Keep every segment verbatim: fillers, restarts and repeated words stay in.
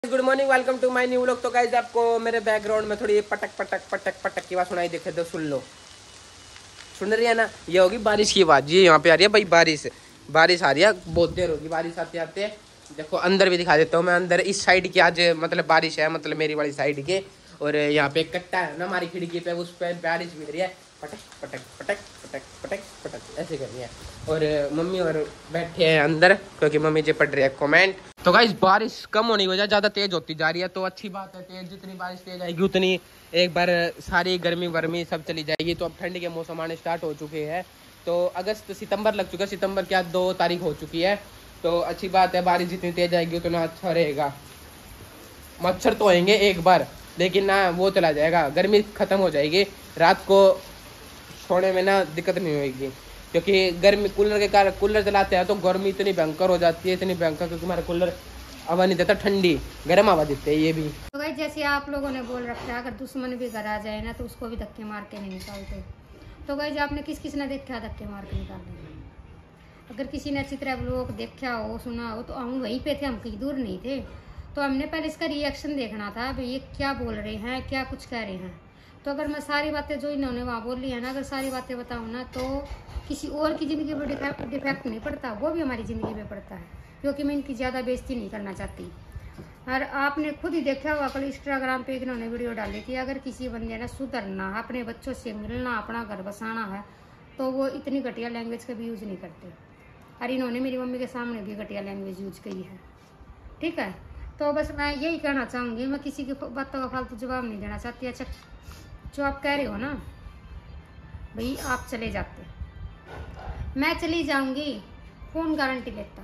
Good morning, welcome to my new vlog. तो guys आपको मेरे बैकग्राउंड में थोड़ी पटक पटक पटक पटक की आवाज सुनाई देखे तो सुन लो। सुन रही है ना? ये होगी बारिश की आवाज। ये यहाँ पे आ रही है भाई, बारिश बारिश आ रही है, बहुत देर होगी बारिश आते आते। देखो अंदर भी दिखा देता हूँ मैं। अंदर इस साइड की आज मतलब बारिश है, मतलब मेरी वाली साइड के। और यहाँ पे एक कट्टा है ना हमारी खिड़की पे, उस पर बारिश गिर रही है, पटक पटक पटक पटक पटक पटक ऐसे कर रही है। और मम्मी और बैठे हैं अंदर, क्योंकि मम्मी जी पढ़ रही है कमेंट। तो गाइस बारिश कम होने की वजह ज़्यादा तेज होती जा रही है, तो अच्छी बात है। तेज जितनी बारिश तेज आएगी उतनी एक बार सारी गर्मी वर्मी सब चली जाएगी। तो अब ठंड के मौसम आने स्टार्ट हो चुके हैं। तो अगस्त सितंबर लग चुका है, सितंबर क्या दो तारीख हो चुकी है। तो अच्छी बात है, बारिश जितनी तेज आएगी उतना अच्छा रहेगा। मच्छर तो आएंगे एक बार, लेकिन ना वो चला जाएगा, गर्मी खत्म हो जाएगी। रात को सोने में ना दिक्कत नहीं होगी, क्योंकि गर्मी कूलर के कारण कूलर चलाते हैं तो गर्मी इतनी भयंकर हो जाती है, इतनी भयंकर, क्योंकि हमारा कूलर हवा नहीं देता, ठंडी गर्म हवा देते हैं ये भी। तो भाई जैसे आप लोगों ने बोल रखा है, अगर दुश्मन भी घर आ जाए ना तो उसको भी धक्के मार के नहीं निकालते। तो भाई आपने किस किस ने देखा धक्के मार के निकालने? अगर किसी ने अच्छी तरह लोग देखा हो सुना हो तो हम वहीं पे थे, हम कहीं दूर नहीं थे। तो हमने पहले इसका रिएक्शन देखना था, भाई ये क्या बोल रहे हैं, क्या कुछ कह रहे हैं। तो अगर मैं सारी बातें जो इन्होंने वहाँ बोली है ना, अगर सारी बातें बताऊँ ना, तो किसी और की ज़िंदगी पर डिफेक्ट नहीं पड़ता, वो भी हमारी ज़िंदगी में पड़ता है, क्योंकि मैं इनकी ज़्यादा बेइज्जती नहीं करना चाहती। और आपने खुद ही देखा होगा, कल इंस्टाग्राम पे इन्होंने वीडियो डाली थी, अगर किसी बंदे ने सुधरना, अपने बच्चों से मिलना, अपना घर बसाना है, तो वो इतनी घटिया लैंग्वेज का भी यूज़ नहीं करते। और इन्होंने मेरी मम्मी के सामने भी घटिया लैंग्वेज यूज की है, ठीक है। तो बस मैं यही कहना चाहूँगी, मैं किसी की बातों का फालतू जवाब नहीं देना चाहती। अच्छा जो आप कह रहे हो ना भाई, आप चले जाते, मैं चली जाऊँगी, कौन गारंटी लेता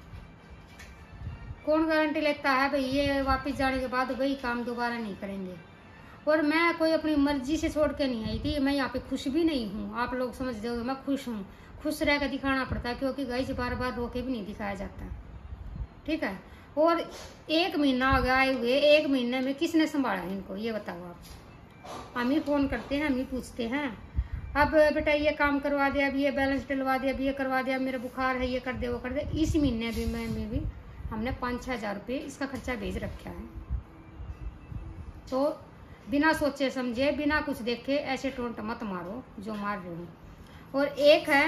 कौन गारंटी लेता है भाई ये वापस जाने के बाद वही काम दोबारा नहीं करेंगे। और मैं कोई अपनी मर्जी से छोड़ के नहीं आई थी, मैं यहाँ पे खुश भी नहीं हूँ। आप लोग समझ जाओगे मैं खुश हूँ, खुश रह कर दिखाना पड़ता है, क्योंकि गाइस बार बार रोके भी नहीं दिखाया जाता, ठीक है। और एक महीना हो गया आए हुए, एक महीने में किसने संभाला इनको, ये बताओ आप। हम ही फोन करते हैं, हम ही पूछते हैं, अब बेटा ये काम करवा दिया, अब ये बैलेंस डलवा दिया, अब ये करवा दिया, मेरा बुखार है, ये कर दे वो कर दे। इस महीने भी में, में भी हमने पाँच छः हज़ार रुपये इसका खर्चा भेज रखा है। तो बिना सोचे समझे, बिना कुछ देखे ऐसे टोंट मत मारो जो मार रहे हो। और एक है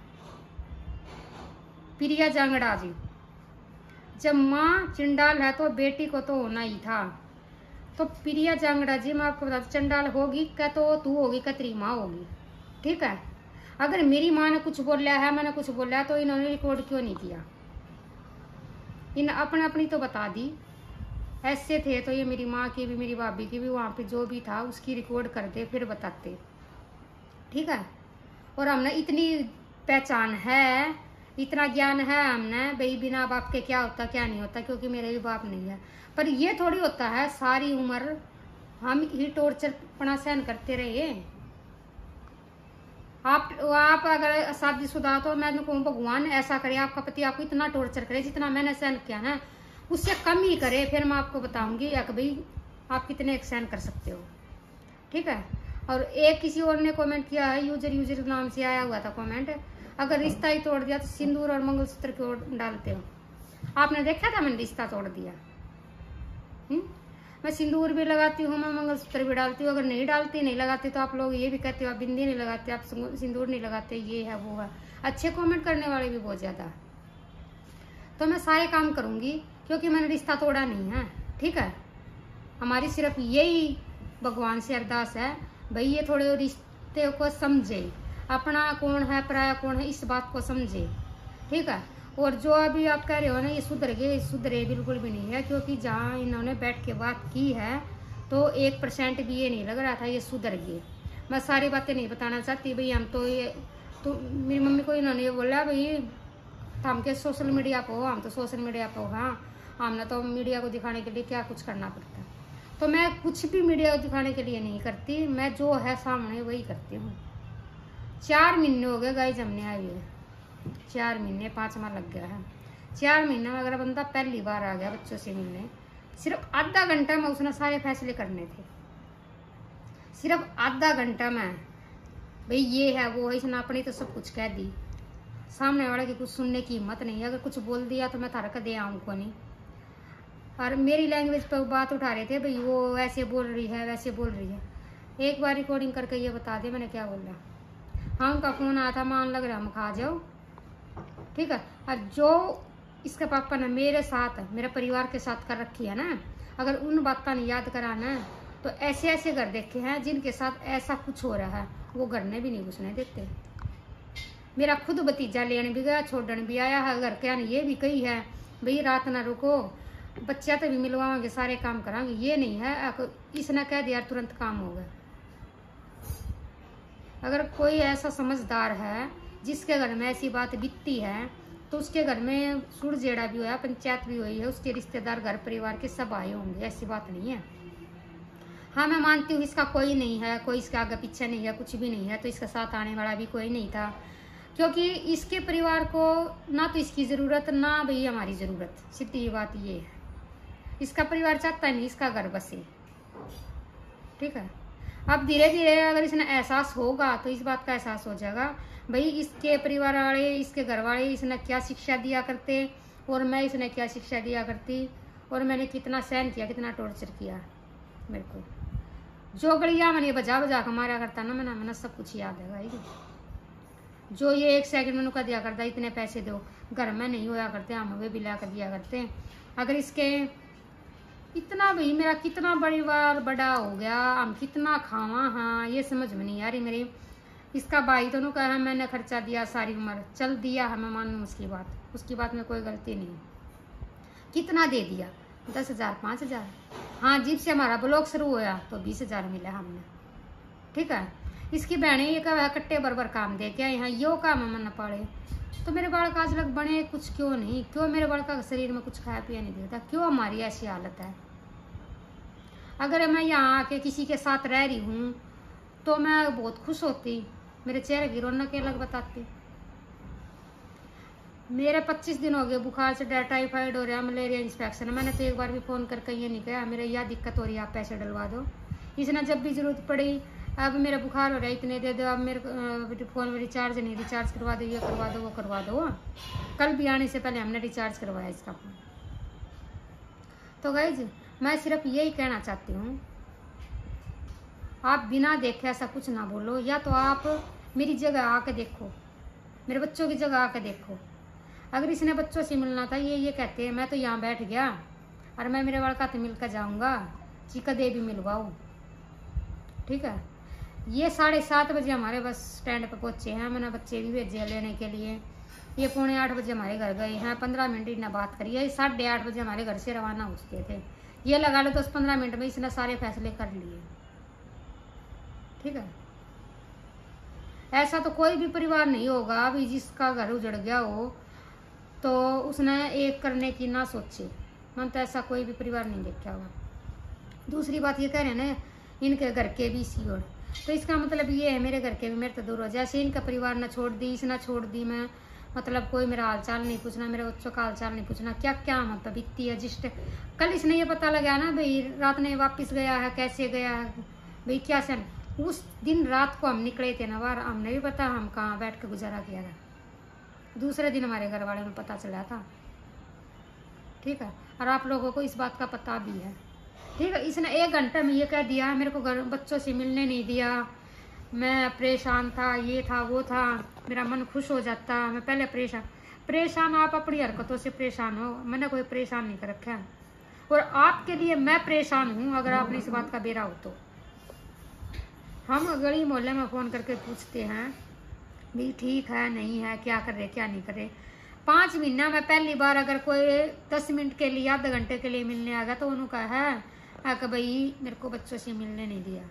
प्रिया जांगड़ा जी, जब माँ चंडाल है तो बेटी को तो होना ही था। तो प्रिया जांगड़ा जी, मैं आपको बता दूं, चंडाल होगी क्या तो तू होगी क्या तेरी माँ होगी, ठीक है। अगर मेरी माँ ने कुछ बोला है, मैंने कुछ बोला है, तो इन्होंने रिकॉर्ड क्यों नहीं किया? इन अपने अपनी तो बता दी, ऐसे थे तो ये मेरी माँ की भी मेरी भाभी की भी वहाँ पे जो भी था उसकी रिकॉर्ड करते फिर बताते, ठीक है। और हमने इतनी पहचान है, इतना ज्ञान है हमने भाई, बिना बाप के क्या होता क्या नहीं होता, क्योंकि मेरे भी बाप नहीं है। पर ये थोड़ी होता है सारी उम्र हम ही टॉर्चर पना सहन करते रहे। आप आप अगर शादीशुदा तो मैं कहूँ भगवान ऐसा करे, आपका पति आपको इतना टॉर्चर करे जितना मैंने सहन किया ना, उससे कम ही करे, फिर मैं आपको बताऊंगी कि भाई आप कितने सहन कर सकते हो, ठीक है। और एक किसी और ने कमेंट किया है, यूजर यूजर नाम से आया हुआ था कमेंट, अगर रिश्ता ही तोड़ दिया तो सिंदूर और मंगलसूत्र क्यों डालते हो? आपने देखा था मैंने रिश्ता तोड़ दिया? हुँ? मैं सिंदूर भी लगाती हूँ, मैं मंगलसूत्र भी डालती हूँ। अगर नहीं डालती नहीं लगाती तो आप लोग ये भी कहते हो आप बिंदी नहीं लगाते, आप सिंदूर नहीं लगाते, ये है वो है। अच्छे कमेंट करने वाले भी बहुत ज्यादा। तो मैं सारे काम करूंगी, क्योंकि मैंने रिश्ता तोड़ा नहीं है, ठीक है। हमारी सिर्फ यही भगवान से अरदास है भाई, ये थोड़े रिश्ते को समझे, अपना कौन है पराया कौन है इस बात को समझे, ठीक है। और जो अभी आप कह रहे हो ना ये सुधर गए, सुधरे बिल्कुल भी नहीं है, क्योंकि जहाँ इन्होंने बैठ के बात की है तो एक परसेंट भी ये नहीं लग रहा था ये सुधर गए। मैं सारी बातें नहीं बताना चाहती भाई, हम तो ये तो मेरी मम्मी को इन्होंने ये बोला भाई हम के सोशल मीडिया पर हो, हम तो सोशल मीडिया पर हो, हाँ हमने तो मीडिया को दिखाने के लिए क्या कुछ करना पड़ता है। तो मैं कुछ भी मीडिया को दिखाने के लिए नहीं करती, मैं जो है सामने वही करती हूँ। चार महीने हो गए गाइस हमने आए हुए, चार महीने पाँच माह लग गया है। चार महीने में अगर बंदा पहली बार आ गया बच्चों से मिलने, सिर्फ आधा घंटा में उसने सारे फैसले करने थे, सिर्फ आधा घंटा में भाई ये है वो है, इसने अपनी तो सब कुछ कह दी, सामने वाले की कुछ सुनने की हिम्मत नहीं है। अगर कुछ बोल दिया तो मैं थारा का दे आऊँ को नहीं। और मेरी लैंग्वेज पर बात उठा रहे थे, भाई वो ऐसे बोल रही है वैसे बोल रही है। एक बार रिकॉर्डिंग करके ये बता दे मैंने क्या बोला। हाँ उनका फोन आया था, मान लग रहा हम खा जाओ, ठीक है। और जो इसके पापा ने मेरे साथ मेरे परिवार के साथ कर रखी है ना, अगर उन बातों ने याद कराना तो ऐसे ऐसे घर देखे हैं जिनके साथ ऐसा कुछ हो रहा है, वो घर ने भी नहीं घुसने देते। मेरा खुद भतीजा लेने भी गया, छोड़ने भी आया है, घर के ये भी कही है भाई रात ना रुको, बच्चा तो भी मिलवाओगे, सारे काम करांगे, ये नहीं है। इसने कह दिया तुरंत काम हो गया। अगर कोई ऐसा समझदार है जिसके घर में ऐसी बात बीतती है तो उसके घर में सुर जेड़ा भी हुआ, पंचायत भी हुई है, उसके रिश्तेदार घर परिवार के सब आए होंगे, ऐसी बात नहीं है। हाँ मैं मानती हूँ इसका कोई नहीं है, कोई इसके आगे पीछे नहीं है, कुछ भी नहीं है, तो इसके साथ आने वाला भी कोई नहीं था, क्योंकि इसके परिवार को ना तो इसकी ज़रूरत ना भाई हमारी ज़रूरत। सीधी बात ये है, इसका परिवार चाहता नहीं इसका घर बसे, ठीक है। अब धीरे धीरे अगर इसने एहसास होगा तो इस बात का एहसास हो जाएगा भाई इसके परिवार वाले, इसके घर वाले इसने क्या शिक्षा दिया करते और मैं इसने क्या शिक्षा दिया करती, और मैंने कितना सहन किया, कितना टॉर्चर किया। मेरे को जो गड़िया मैंने बजा बजा के मारा करता ना, मैंने मैंने सब कुछ याद है भाई। जो ये एक सेकंड मैंने का दिया करता, इतने पैसे दो, घर में नहीं होया करते, हम वे भी ला कर दिया करते। अगर इसके इतना भाई मेरा कितना परिवार बड़ा हो गया, हम कितना खावा, हाँ ये समझ में नहीं आ रही मेरी। इसका भाई तो कहा मैंने खर्चा दिया सारी उम्र, चल दिया है, मैं मानूँ उसकी बात, उसकी बात में कोई गलती नहीं। कितना दे दिया, दस हजार पाँच हजार हाँ जीप से हमारा ब्लॉग शुरू हुआ तो बीस हजार मिला हमने, ठीक है। इसकी बहनें ये कहा कट्टे बरबर काम दे क्या यहाँ यो काम मन न पड़े, तो मेरे बालक आज लग बने कुछ क्यों नहीं, क्यों मेरे बालक का शरीर में कुछ खाया पिया नहीं देता, क्यों हमारी ऐसी हालत है। अगर मैं यहाँ आके किसी के साथ रह रही हूँ तो मैं बहुत खुश होती, मेरे चेहरे की रौनक अलग बताती। मेरे पच्चीस दिन हो गए बुखार से, टाइफाइड हो रहा, मलेरिया इंस्पेक्शन, मैंने तो एक बार भी फ़ोन करके ये नहीं कहा मेरा यह दिक्कत हो रही है आप पैसे डलवा दो। इसने जब भी ज़रूरत पड़ी, अब मेरा बुखार हो रहा है इतने दे दो, अब मेरे फ़ोन में रिचार्ज नहीं, रिचार्ज करवा दो, ये करवा दो वो करवा दो। कल भी आने से पहले हमने रिचार्ज करवाया इसका फ़ोन। तो गाइज मैं सिर्फ यही कहना चाहती हूँ, आप बिना देखे ऐसा कुछ ना बोलो, या तो आप मेरी जगह आके देखो, मेरे बच्चों की जगह आके देखो। अगर इसने बच्चों से मिलना था, ये ये कहते हैं मैं तो यहाँ बैठ गया और मैं मेरे लड़का तो मिल कर जाऊँगा, चिका दे भी मिलवाऊँ, ठीक है। ये साढ़े सात बजे हमारे बस स्टैंड पर पहुँचे हैं, मैंने बच्चे भी भेजे लेने के लिए। ये पौने आठ बजे हमारे घर गए हैं, पंद्रह मिनट इन्हें बात करी है, साढ़े आठ बजे हमारे घर से रवाना हो चुके थे। ये लगा लो दस पंद्रह मिनट में इसने सारे फैसले कर लिए, ठीक है। ऐसा तो कोई भी परिवार नहीं होगा अभी जिसका घर उजड़ गया हो तो उसने एक करने की ना सोचे, मैंने तो ऐसा कोई भी परिवार नहीं देखा होगा। दूसरी बात ये कह रहे हैं ना इनके घर के भी सीओड़, तो इसका मतलब ये है मेरे घर के भी मेरे तो दूर हो, जैसे इनका परिवार ना छोड़ दी, इसना छोड़ दी मैं, मतलब कोई मेरा हालचाल नहीं पूछना, मेरे बच्चों का हालचाल नहीं पूछना, क्या क्या हम पर बीतती है। जिस कल इसने ये पता लगा ना भाई रात ने वापस गया है, कैसे गया है भाई, क्या से उस दिन रात को हम निकले थे ना बार, हमने भी पता हम कहाँ बैठ के गुजारा किया था। दूसरे दिन हमारे घर वाले में पता चला था, ठीक है। और आप लोगों को इस बात का पता भी है, ठीक है। इसने एक घंटे में ये कह दिया मेरे को घर बच्चों से मिलने नहीं दिया, मैं परेशान था, ये था वो था, मेरा मन खुश हो जाता, मैं पहले परेशान परेशान आप अपनी हरकतों से परेशान हो, मैंने कोई परेशान नहीं कर रखा है, और आपके लिए मैं परेशान हूँ अगर आपने इस बात का बेरा हो तो। हम गली मोहल्ले में फ़ोन करके पूछते हैं भी ठीक है नहीं है, क्या कर रहे क्या नहीं कर रहे। पाँच महीना में पहली बार अगर कोई दस मिनट के लिए आधे घंटे के लिए मिलने आ गया तो उन्होंने कहा है कि भाई मेरे को बच्चों से मिलने नहीं दिया।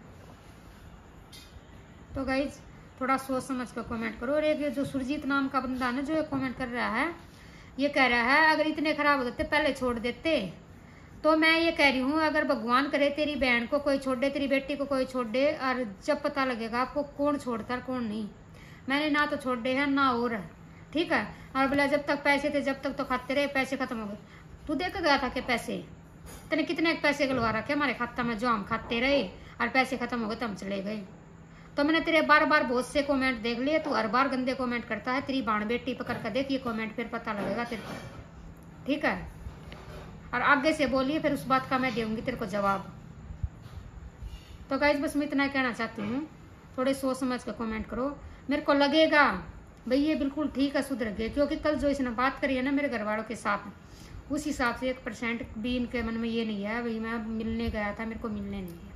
तो गाइज थोड़ा सोच समझ कर कमेंट करो। और एक जो सुरजीत नाम का बंदा ना जो कमेंट कर रहा है, ये कह रहा है अगर इतने खराब हो जाते पहले छोड़ देते। तो मैं ये कह रही हूँ अगर भगवान करे तेरी बहन को कोई छोड़ दे, तेरी बेटी को कोई छोड़ दे, और जब पता लगेगा आपको कौन छोड़ता है कौन नहीं। मैंने ना तो छोड़ दे हैं ना और है, ठीक है। और बोला जब तक पैसे थे जब तक तो खाते रहे, पैसे खत्म हो गए। तू देख गया था कि पैसे तेने कितने पैसे गलवा रखे हमारे खाता में जो हम खाते रहे, और पैसे खत्म हो गए तो हम चले गए। तो मैंने तेरे बार बार बहुत से कमेंट देख लिए, तू हर बार गंदे कमेंट करता है। तेरी बाण बेटी पकड़ कर देख ये कमेंट, फिर पता लगेगा तेरे को, ठीक है। और आगे से बोलिए, फिर उस बात का मैं दूंगी तेरे को जवाब। तो गाइज बस मैं इतना कहना चाहती हूँ, थोड़े सोच समझ कर कमेंट करो। मेरे को लगेगा भाई ये बिल्कुल ठीक है, सुधर गए, क्योंकि कल जो इसने बात करी है ना मेरे घर वालों के साथ, उस हिसाब से एक परसेंट भी इनके मन में ये नहीं है भाई मैं मिलने गया था, मेरे को मिलने नहीं है।